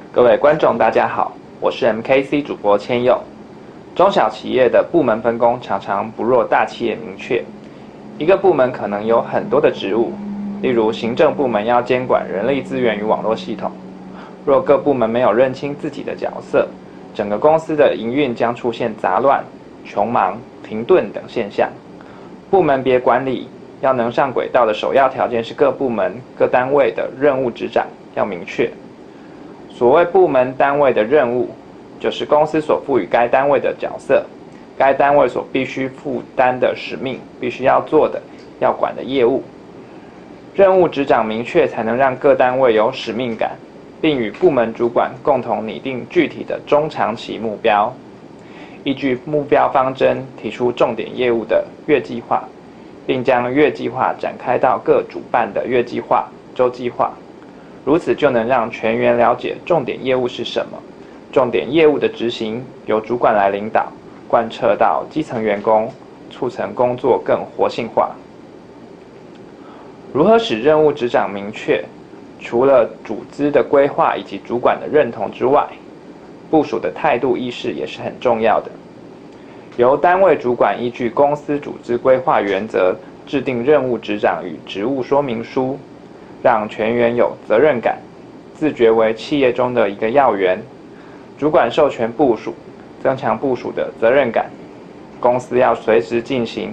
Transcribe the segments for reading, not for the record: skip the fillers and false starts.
各位观众，大家好，我是 MKC 主播千佑。中小企业的部门分工常常不若大企业明确，一个部门可能有很多的职务，例如行政部门要监管人力资源与网络系统。若各部门没有认清自己的角色，整个公司的营运将出现杂乱、穷忙、停顿等现象。部门别管理要能上轨道的首要条件是各部门、各单位的任务职掌要明确。所谓部门单位的任务，就是公司所赋予该单位的角色，该单位所必须负担的使命，必须要做的、要管的业务。任务职掌明确，才能让各单位有使命感，并与部门主管共同拟定具体的中长期目标。依据目标方针，提出重点业务的月计划，并将月计划展开到各主办的月计划、周计划。如此就能让全员了解重点业务是什么，重点业务的执行由主管来领导，贯彻到基层员工，促成工作更活性化。如何使任务职掌明确？除了组织的规划以及主管的认同之外，部属的态度意识也是很重要的。由单位主管依据公司组织规划原则，制定任务职掌与职务说明书，让全员有责任感，自觉为企业中的一个要员。主管授权部属，增强部属的责任感。公司要随时进行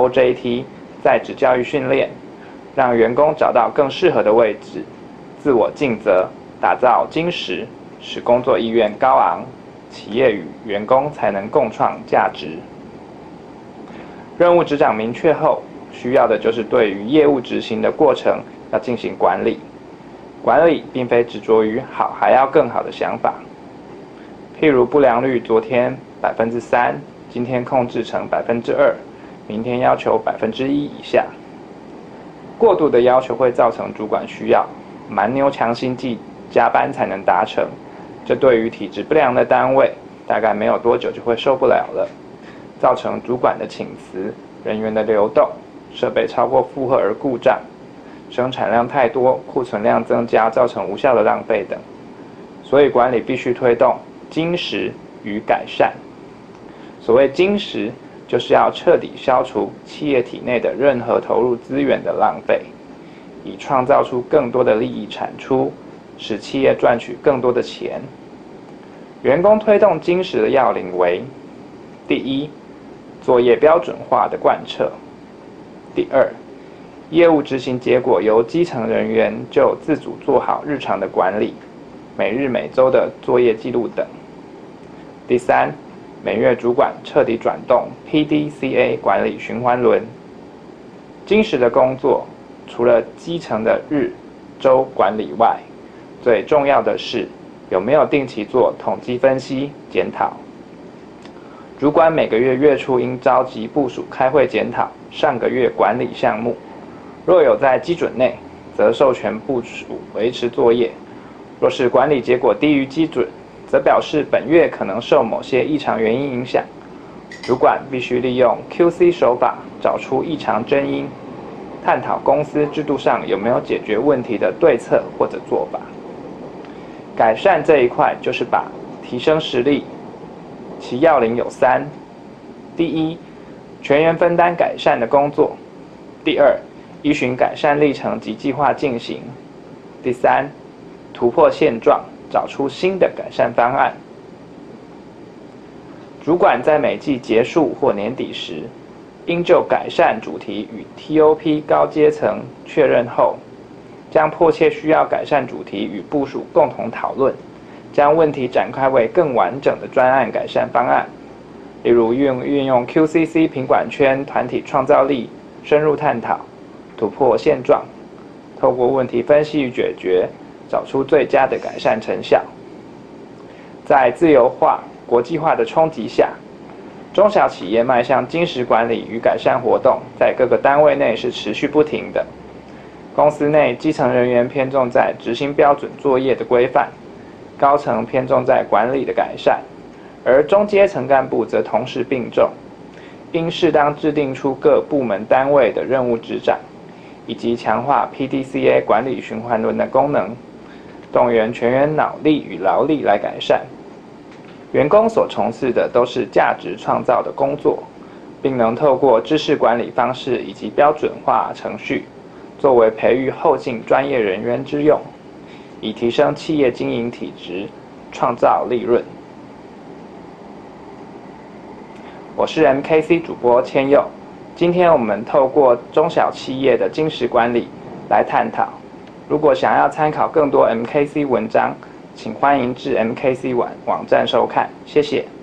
OJT 在职教育训练，让员工找到更适合的位置，自我尽责，打造精实，使工作意愿高昂，企业与员工才能共创价值。任务职掌明确后，需要的就是对于业务执行的过程要进行管理。管理并非执着于好还要更好的想法。譬如不良率昨天3%，今天控制成2%，明天要求1%以下。过度的要求会造成主管需要蛮牛强心剂加班才能达成，这对于体质不良的单位，大概没有多久就会受不了了，造成主管的请辞、人员的流动、设备超过负荷而故障、生产量太多、库存量增加，造成无效的浪费等。所以管理必须推动精实与改善。所谓精实，就是要彻底消除企业体内的任何投入资源的浪费，以创造出更多的利益产出，使企业赚取更多的钱。员工推动精实的要领为：第一，作业标准化的贯彻；第二，业务执行结果由基层人员就自主做好日常的管理，每日每周的作业记录等；第三，每月主管彻底转动 PDCA 管理循环轮。精实的工作，除了基层的日、周管理外，最重要的是有没有定期做统计分析、检讨。主管每个月月初应召集部属开会检讨上个月管理项目，若有在基准内，则授权部属维持作业；若是管理结果低于基准，则表示本月可能受某些异常原因影响，主管必须利用 QC 手法找出异常真因，探讨公司制度上有没有解决问题的对策或者做法。改善这一块就是把提升实力，其要领有3：第一，全员分担改善的工作；第二，依循改善历程及计划进行；第三，突破现状，找出新的改善方案。主管在每季结束或年底时，应就改善主题与 TOP 高阶层确认后，将迫切需要改善主题与部属共同讨论，将问题展开为更完整的专案改善方案。例如运用 QCC 品管圈团体创造力，深入探讨，突破现状，透过问题分析与解决，找出最佳的改善成效。在自由化、国际化的冲击下，中小企业迈向精实管理与改善活动，在各个单位内是持续不停的。公司内基层人员偏重在执行标准作业的规范，高层偏重在管理的改善，而中阶层干部则同时并重，应适当制定出各部门单位的任务职掌，以及强化 PDCA 管理循环轮的功能， 动员全员脑力与劳力来改善。员工所从事的都是价值创造的工作，并能透过知识管理方式以及标准化程序，作为培育后进专业人员之用，以提升企业经营体质，创造利润。我是 MKC 主播千佑，今天我们透过中小企业的精实管理来探讨。如果想要参考更多 MKC 文章，请欢迎至 MKC 网站收看，谢谢。